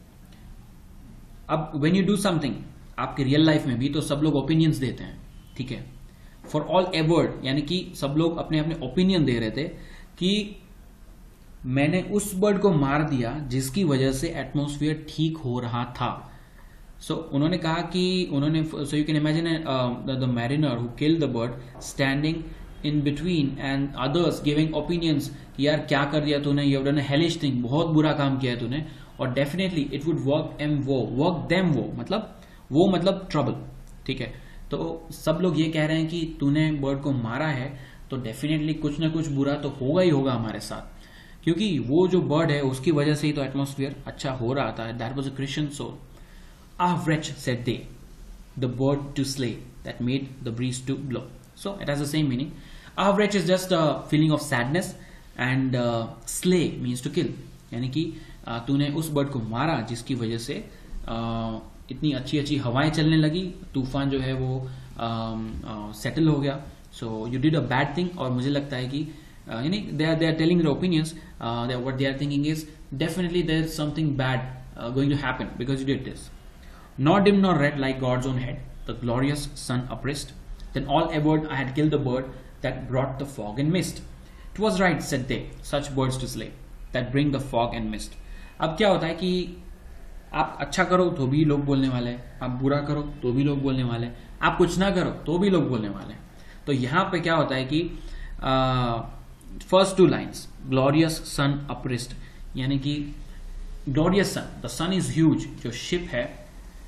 अब व्हेन यू डू समथिंग, आपके real life में भी तो सब लोग ओपिनियंस देते हैं, ठीक है, फॉर ऑल एवर्ड यानी कि सब लोग अपने अपने ओपिनियन दे रहे थे कि मैंने उस बर्ड को मार दिया जिसकी वजह से एटमॉस्फेयर ठीक हो रहा था। सो so, उन्होंने कहा कि उन्होंने so you can imagine the mariner who killed the bird standing in between and others giving opinions कि यार क्या कर दिया तूने, you have done a hellish thing, बहुत बुरा काम किया है तूने, और definitely it would work um वो वर्क देम वो मतलब वो मतलब ट्रबल, ठीक है। तो सब लोग ये कह रहे हैं कि तूने बर्ड को मारा है तो डेफिनेटली कुछ ना कुछ बुरा तो होगा ही होगा हमारे साथ, क्योंकि वो जो बर्ड है उसकी वजह से ही तो एटमॉस्फेयर अच्छा हो रहा था। That was a Christian soul. Ah wretch, said they, the bird to slay that made the breeze to blow. So it has the same meaning. Ah wretch is just a feeling of sadness and uh, slay means to kill. यानी कि uh, तूने उस bird को मारा जिसकी वजह से uh, इतनी अच्छी अच्छी हवाएं चलने लगी, तूफान जो है वो सेटल uh, uh, हो गया। So you did a bad thing, और मुझे लगता है कि यानी they are they are telling their opinions, what they are thinking is definitely there is something bad going to happen because you did this. Nor dim nor red like God's own head, the glorious sun uprest. Then all aboard I had killed the bird that brought the fog and mist. 'Twas right, said they, such birds to slay, that bring the fog and mist. अब क्या होता है कि आप अच्छा करो तो भी लोग बोलने वाले हैं, आप बुरा करो तो भी लोग बोलने वाले हैं, आप कुछ ना करो तो भी लोग बोलने वाले हैं। तो यहाँ पे क्या होता है कि first two lines, glorious sun uprist, यानी कि glorious sun, the sun is huge, जो शिप है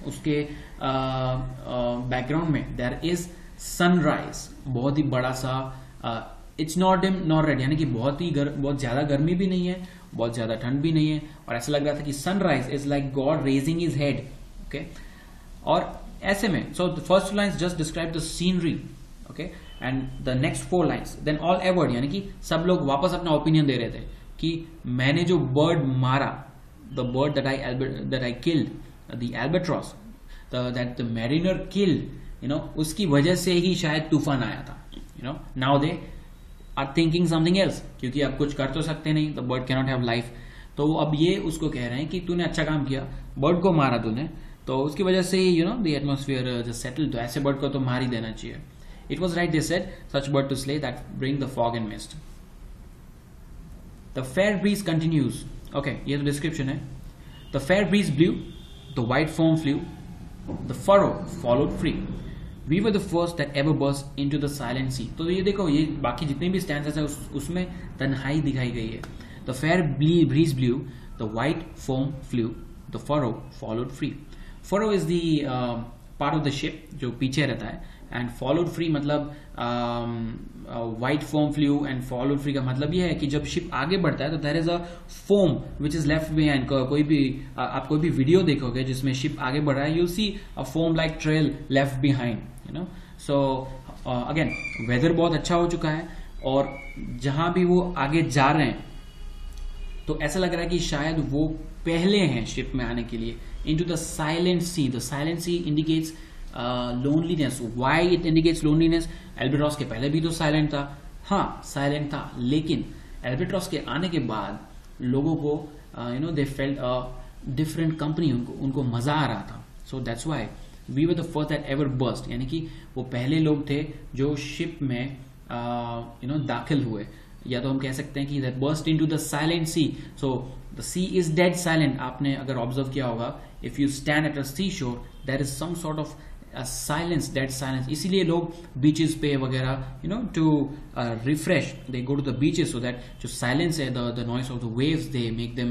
उसके बैकग्राउंड में देयर इज सनराइज, बहुत ही बड़ा सा, it's not dim not red, यानी कि बहुत ही गर, बहुत ज्यादा गर्मी भी नहीं है, बहुत ज्यादा ठंड भी नहीं है, और ऐसा लग रहा था कि sunrise is like God raising his head. Okay, और ऐसे में so the first lines just describe the scenery, okay, and the next four lines then all averred, यानी कि सब लोग वापस अपना ओपिनियन दे रहे थे कि मैंने जो बर्ड मारा, the bird that I that I killed, the albatross that the mariner killed, you know, उसकी वजह से ही शायद तूफान आया था। You know, now they are thinking something else, क्योंकि अब कुछ कर तो सकते नहीं, the bird can not have life. तो अब ये उसको कह रहे हैं कि तूने अच्छा काम किया, बर्ड को मारा तूने, तो उसकी वजह से you know the atmosphere just settle, तो ऐसे बर्ड को तो मार ही देना चाहिए। It was right, they said, such bird to slay that bring the fog and mist. The fair breeze continues, okay, ये तो डिस्क्रिप्शन है। The fair breeze blew, the white foam flew, the furrow followed free, We were the first that ever burst into the silent sea. तो ये देखो, ये बाकी जितने भी स्टैंडर्स है उस, उसमें तन्हाई दिखाई गई है। The fair breeze blew, the white foam flew, the furrow followed free. Furrow is the uh, part of the ship जो पीछे रहता है, and followed free मतलब um, uh, white foam flew and followed free का मतलब ये है कि जब शिप आगे बढ़ता है तो there is a foam which is left behind. को, कोई भी uh, आप कोई भी वीडियो देखोगे जिसमें शिप आगे बढ़ रहा है, you'll see a foam like trail left behind. You know, so uh, again weather बहुत अच्छा हो चुका है, और जहां भी वो आगे जा रहे हैं तो ऐसा लग रहा है कि शायद वो पहले हैं शिप में आने के लिए। Into the silent sea, the silent sea indicates loneliness. Why it indicates loneliness? Albatross के पहले भी तो साइलेंट था, हाँ साइलेंट था, लेकिन एल्बाट्रॉस के आने के बाद लोगों को you know they felt a different company, उनको उनको मजा आ रहा था। So that's why we were the first that ever burst, यानी कि वो पहले लोग थे जो शिप में यू नो दाखिल हुए, या तो हम कह सकते हैं कि that burst into the silent sea. So the sea is dead silent. आपने अगर ऑब्जर्व किया होगा, if you stand at a sea shore there is some sort of silence, dead silence. इसीलिए लोग बीचेस पे वगैरह you know to refresh they go to the beaches, so that जो silence है, the the noise of the waves they make them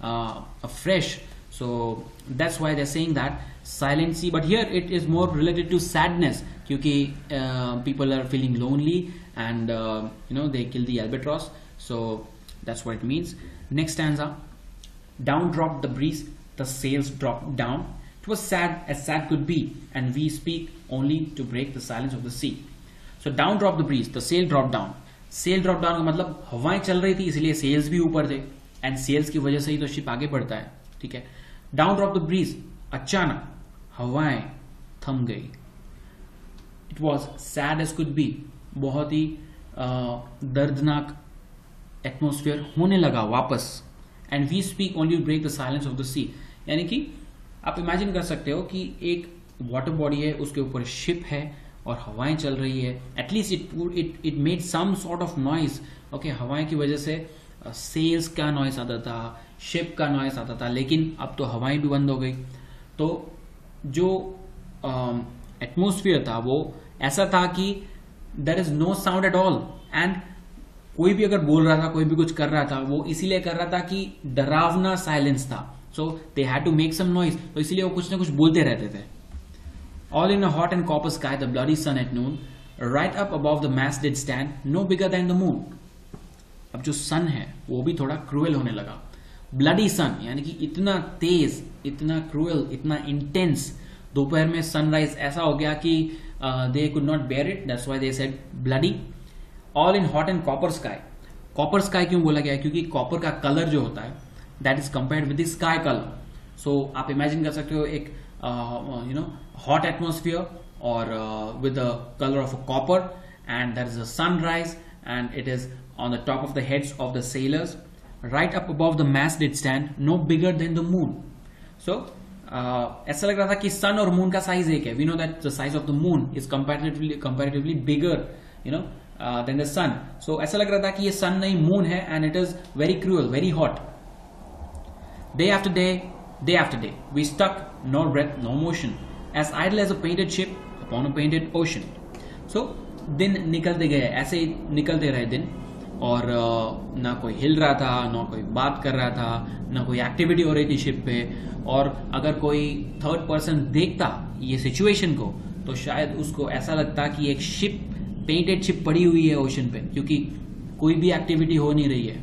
fresh. So that's why they're saying that silent sea, but here it is more related to sadness, क्योंकि uh, people are feeling lonely and uh, you know they kill the albatross, so that's what it means. Next stanza, down dropped the breeze, the sails dropped down, it was sad as sad could be, and we speak only to break the silence of the sea. So down dropped the breeze, the sail dropped down. Sail dropped down का मतलब हवाएं चल रही थी, इसलिए sales भी ऊपर थे, एंड सेल्स की वजह से ही तो शिप आगे बढ़ता है, ठीक है। डाउन ड्रॉप द ब्रीज, अचानक हवाएं थम गई। It was sad as could be, बहुत ही दर्दनाक एटमोस्फियर होने लगा वापस, and we speak only to break the silence of the sea. यानी कि आप इमेजिन कर सकते हो कि एक वाटर बॉडी है, उसके ऊपर शिप है और हवाएं चल रही है, at least it it it made some sort of noise. Okay, हवाएं की वजह से सेल्स का नॉइस आता था, शिप का नॉइस आता था, लेकिन अब तो हवाएं भी बंद हो गई। तो जो एटमोस्फियर था वो ऐसा था कि there is no sound at all, and कोई भी अगर बोल रहा था, कोई भी कुछ कर रहा था, वो इसीलिए कर रहा था कि डरावना साइलेंस था। So they had to make some noise, तो इसीलिए वो कुछ ना कुछ बोलते रहते थे। All in a hot and copper sky the bloody sun at noon, right up above the mast did stand, no bigger than the moon. अब जो सन है वो भी थोड़ा क्रूएल होने लगा। ब्लडी सन यानी कि इतना तेज, इतना क्रूएल, इतना इंटेंस। दोपहर में सनराइज ऐसा हो गया कि they could not bear it, that's why they said bloody. All in hot and copper sky. Copper sky क्यों बोला गया? क्योंकि कॉपर का कलर जो होता है that is compared with the sky colour. So आप इमेजिन कर सकते हो एक यू नो हॉट एटमोस्फियर और with the colour of a copper, and that is a sunrise and it is on the top of the heads of the sailors, right up above the mast did stand, no bigger than the moon. So uh, ऐसा लग रहा था कि sun और moon का size एक है. We know that the size of the moon is comparatively comparatively bigger, you know, uh, than the sun. So ऐसा लग रहा था कि ये sun नहीं moon है, and it is very cruel, very hot. Day after day, day after day, we stuck, no breath, no motion, as idle as a painted ship upon a painted ocean. So दिन निकलते गए, ऐसे ही निकलते रहे दिन, और ना कोई हिल रहा था, ना कोई बात कर रहा था, ना कोई एक्टिविटी हो रही थी शिप पे। और अगर कोई थर्ड पर्सन देखता ये सिचुएशन को तो शायद उसको ऐसा लगता कि एक शिप, पेंटेड शिप पड़ी हुई है ओशन पे, क्योंकि कोई भी एक्टिविटी हो नहीं रही है।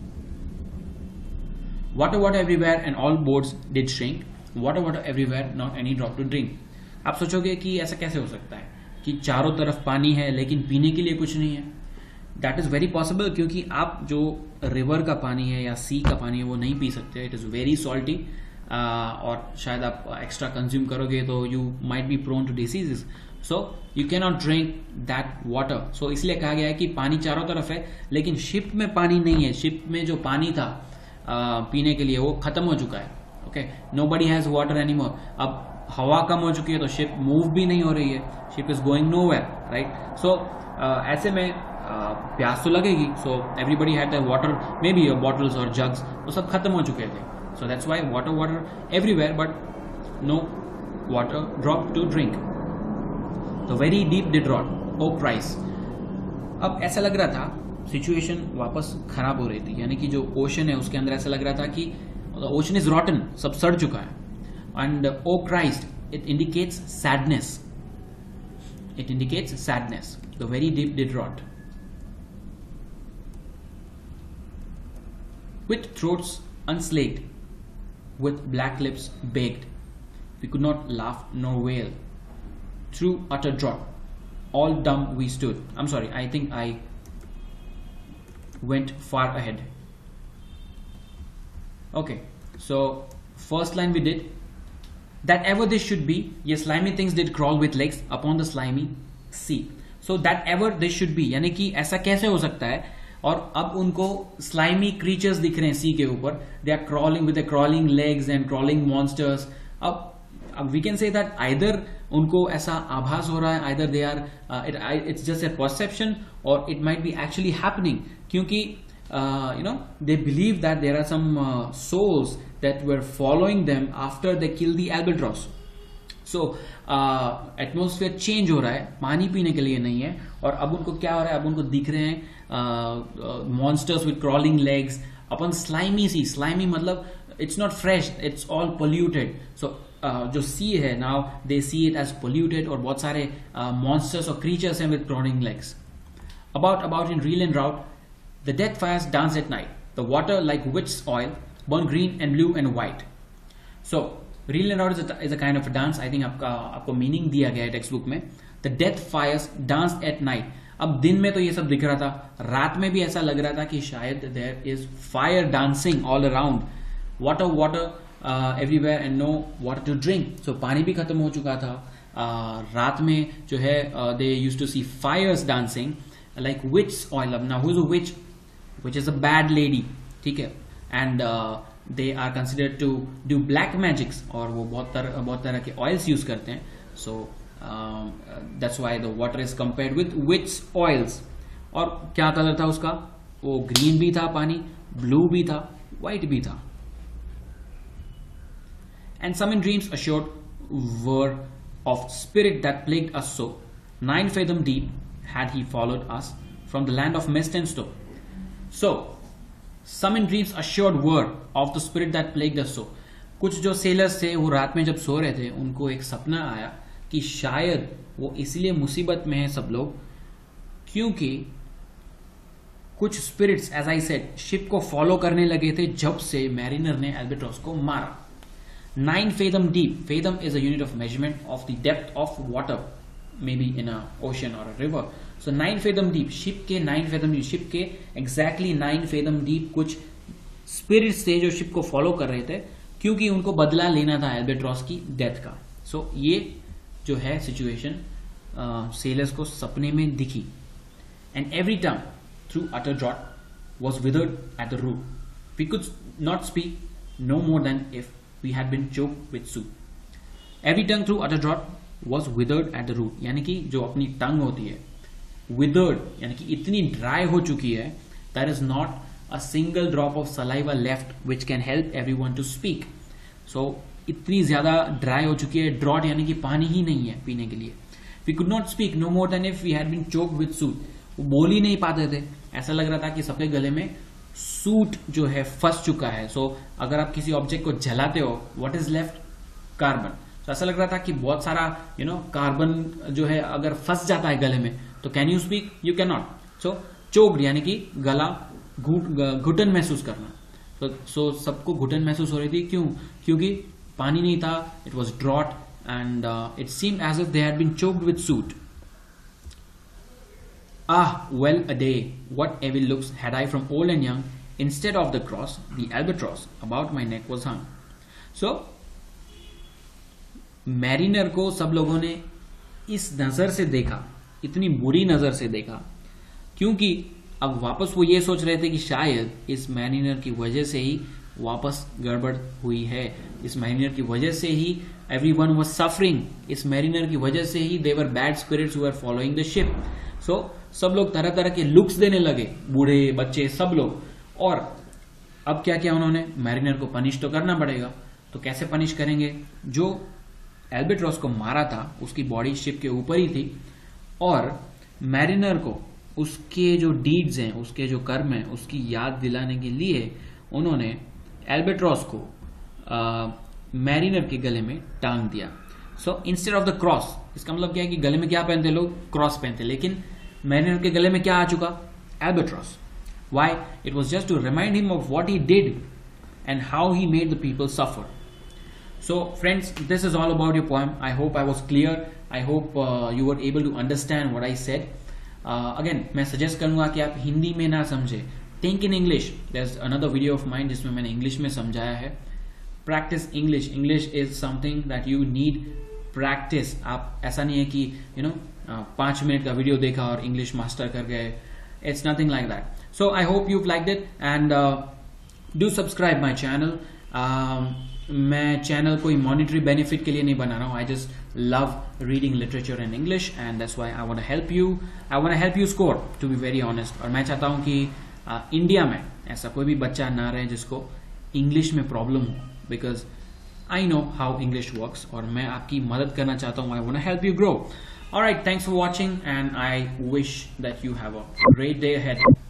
Water water everywhere and all boats did shrink, water water everywhere not any drop to drink. आप सोचोगे कि ऐसा कैसे हो सकता है कि चारों तरफ पानी है लेकिन पीने के लिए कुछ नहीं है। दैट इज वेरी पॉसिबल, क्योंकि आप जो रिवर का पानी है या सी का पानी है वो नहीं पी सकते। इट इज वेरी सॉल्टी, और शायद आप एक्स्ट्रा कंज्यूम करोगे तो you might be prone to diseases, so you can not drink that water. So इसलिए कहा गया है कि पानी चारों तरफ है लेकिन शिप में पानी नहीं है। शिप में जो पानी था uh, पीने के लिए वो खत्म हो चुका है। Okay, nobody has water anymore. अब हवा कम हो चुकी है तो शिप मूव भी नहीं हो रही है, ship is going nowhere, right. So ऐसे में uh, प्यास तो लगेगी। So everybody had the water, may be bottles और जग्स, वो सब खत्म हो चुके थे। So that's why water water everywhere but no water drop to drink. The very deep did rot, O Christ. अब ऐसा लग रहा था सिचुएशन वापस खराब हो रही थी, यानी कि जो ओशन है उसके अंदर ऐसा लग रहा था कि ओशन इज रॉटन, सब सड़ चुका है। And uh, oh Christ, it indicates sadness. It indicates sadness. The very deep did rot. With throats unslaked, with black lips baked, we could not laugh nor wail. Through utter drought, all dumb we stood. I'm sorry, I think I went far ahead. Okay, so first line we did. That ever this should be, yes, slimy things did crawl with legs upon the slimy sea. So that ever this should be, यानी कि ऐसा कैसे हो सकता है। और अब उनको स्लाइमी क्रीचर्स दिख रहे हैं सी के ऊपर, they are crawling with crawling legs and crawling monsters. अब अब we can say that either उनको ऐसा आभास हो रहा है, either they are it's just a perception और it might be actually happening, क्योंकि Uh, you know they believe that there are some uh, souls that were following them after they killed the albatross. So uh, atmosphere change हो रहा है, पानी पीने के लिए नहीं है, और अब उनको क्या हो रहा है, अब उनको दिख रहे हैं monsters with crawling legs upon slimy sea. Slimy मतलब it's not fresh, it's all polluted. So uh, जो sea है now they see it as polluted, और बहुत सारे uh, monsters और creatures हैं with crawling legs. About about in real and route, the death fires dance at night. The water, like witch's oil, burn green and blue and white. So, reel and route is a, is a kind of a dance. I think आपका आपको meaning दिया गया है textbook में. The death fires dance at night. अब दिन में तो ये सब दिख रहा था, रात में भी ऐसा लग रहा था कि शायद there is fire dancing all around. Water, water uh, everywhere and no water to drink. So पानी भी खत्म हो चुका था. uh, रात में जो है uh, they used to see fires dancing like witch's oil. अब now who is a witch? Which is a bad lady, ठीक है, and uh, they are considered to do black magics, और वो बहुत तरह बहुत तरह के oils use करते हैं. So um, that's why the water is compared with witch oils. और क्या कलर था उसका? वो ग्रीन भी था पानी, ब्लू भी था, व्हाइट भी था. And some in dreams assured were of spirit that plagued us so. Nine fathom deep had he followed us from the land of mist and snow. So, some in dreams assured were of the spirit that plagued us so. कुछ जो sellers थे वो रात में जब सो रहे थे उनको एक सपना आया कि शायद वो इसलिए मुसीबत में है सब लोग क्योंकि कुछ spirits, as I said, ship को फॉलो करने लगे थे जब से मैरिनर ने एल्बाट्रॉस को मारा. Nine fathom deep. Fathom is a unit of measurement of the depth of water, may be in a ocean और a river. So nine fathom deep, ship के नाइन फेथम डीप, शिप के exactly nine fathom deep कुछ spirits थे जो ship को follow कर रहे थे क्योंकि उनको बदला लेना था एल्बाट्रॉस की डेथ का. सो so, ये जो है सिचुएशन सेलर्स को सपने में दिखी. And every tongue through utter drought was withered at the root. We could not speak no more than if we had been choked with soup. Every tongue through utter drought was withered at the root, यानी कि जो अपनी टंग होती है withered यानी कि इतनी dry हो चुकी है, there is not a single drop of saliva left which can help everyone to speak. So इतनी ज्यादा ड्राई हो चुकी है. ड्रॉट यानी कि पानी ही नहीं है पीने के लिए. We could not speak no more than if we had been choked with soot. वो बोल ही नहीं पाते थे. ऐसा लग रहा था कि सबके गले में सूट जो है फंस चुका है. सो so, अगर आप किसी ऑब्जेक्ट को जलाते हो, व्हाट इज लेफ्ट? कार्बन. तो ऐसा लग रहा था कि बहुत सारा यू नो कार्बन जो है अगर फंस जाता है गले में तो can you speak? You can not. So choked यानी कि गला घुटन महसूस करना. तो सो सबको घुटन महसूस हो रही थी. क्यों? क्योंकि पानी नहीं था. It was drought and it seemed as if they had been choked with soot. Ah, well a day, what evil looks had I from old and young. Instead of the cross, the albatross about my neck was hung. So, mariner को सब लोगों ने इस नजर से देखा, इतनी बुरी नजर से देखा, क्योंकि अब वापस वो ये सोच रहे थे कि शायद इस मैरिनर की वजह से ही वापस गड़बड़ हुई है. इस मैरिनर की वजह से ही एवरीवन वाज सफरिंग. इस मैरिनर की वजह से ही they were bad spirits who were following the ship. So सब लोग तरह तरह के लुक्स देने लगे, बूढ़े बच्चे सब लोग. और अब क्या किया उन्होंने? मैरिनर को पनिश तो करना पड़ेगा. तो कैसे पनिश करेंगे? जो एल्बेट्रॉस को मारा था उसकी बॉडी शिप के ऊपर ही थी, और मैरिनर को उसके जो डीड्स हैं, उसके जो कर्म हैं, उसकी याद दिलाने के लिए उन्होंने एल्बेट्रॉस को मैरिनर के गले में टांग दिया. So instead of the cross, इसका मतलब क्या है कि गले में क्या पहनते लोग? क्रॉस पहनते. लेकिन मैरिनर के गले में क्या आ चुका? Albatross. Why? It was just to remind him of what he did and how he made the people suffer. So friends, this is all about your poem. I hope I was clear. I hope uh, you were able to understand what I said. Uh, again, मैं suggest करूँगा कि आप हिंदी में ना समझे. Think in English. There's another video of mine जिसमें मैंने English में समझाया है. Practice English. English is something that you need practice. आप ऐसा नहीं है कि you know uh, पाँच मिनट का वीडियो देखा और English master कर गए. It's nothing like that. So I hope you've liked it and uh, do subscribe my channel. Um, मैं चैनल कोई मॉनिटरी बेनिफिट के लिए नहीं बना रहा हूँ. I just love reading literature in English and that's why I want to help you. I want to help you score, to be very honest. और मैं चाहता हूँ कि uh, इंडिया में ऐसा कोई भी बच्चा ना रहे जिसको इंग्लिश में प्रॉब्लम हो, because I know how English works और मैं आपकी मदद करना चाहता हूँ. I want to help you grow. Alright, thanks for watching and I wish that you have a great day ahead.